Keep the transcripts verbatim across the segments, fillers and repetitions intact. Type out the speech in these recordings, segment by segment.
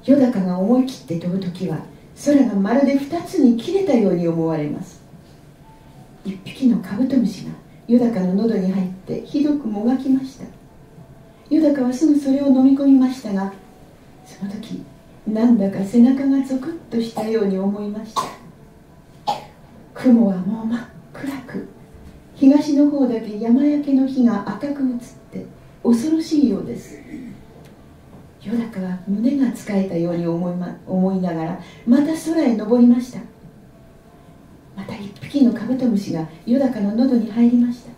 よだかが思い切って飛ぶときは、空がまるで二つに切れたように思われます。一匹のカブトムシがよだかの喉に入ってひどくもがきました。よだかはすぐそれを飲み込みましたが、その時なんだか背中がゾクッとしたように思いました。雲はもう真っ暗く、東の方だけ山焼けの火が赤く映って恐ろしいようです。よだかは胸がつかえたように思い、ま、思いながらまた空へ登りました。また一匹のカブトムシがよだかの喉に入りました。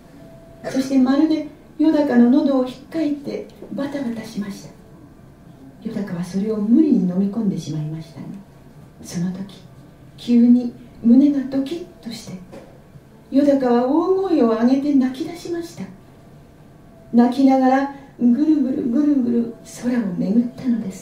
そしてまるでよだかの喉をひっかいてバタバタしました。よだかはそれを無理に飲み込んでしまいましたが、その時急に胸がドキッとして、よだかは大声を上げて泣き出しました。泣きながらぐるぐるぐるぐる空を巡ったのです。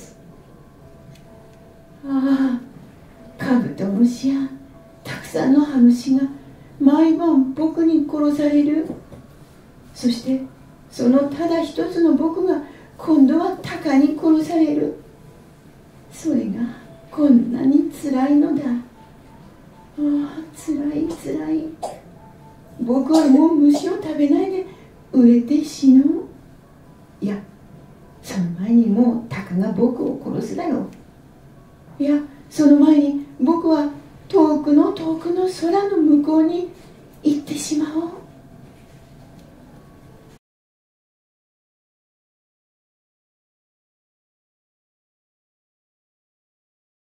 ああ、カブトムシやたくさんのハムシが毎晩僕に殺される。そしてそのただ一つの僕が今度はタカに殺される。それがこんなにつらいのだ。ああ、つらいつらい。僕はもう虫を食べないで飢えて死ぬ。いや、その前にもうタカが僕を殺すだろう。いや、その前に僕は遠くの遠くの空の向こうに行ってしまおう。